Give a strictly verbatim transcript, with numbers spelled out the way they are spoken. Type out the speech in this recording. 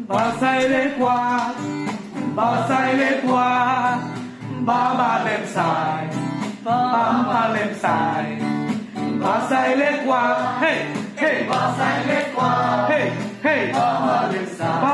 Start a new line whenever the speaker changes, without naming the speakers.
Ba say lê qua, ba say lê qua, ba ba lên xài, ba ba lên xài, ba say lê qua, hey hey, ba say lê qua, hey hey, ba ba lên xài.